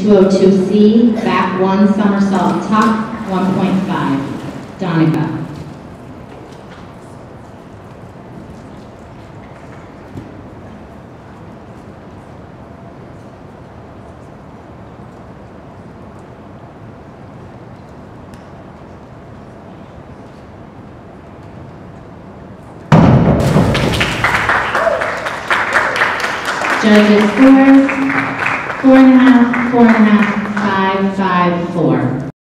202C, back 1, somersault tuck, 1.5. Donica. Judges scores 4.5, 4.5, 5, 5, 4.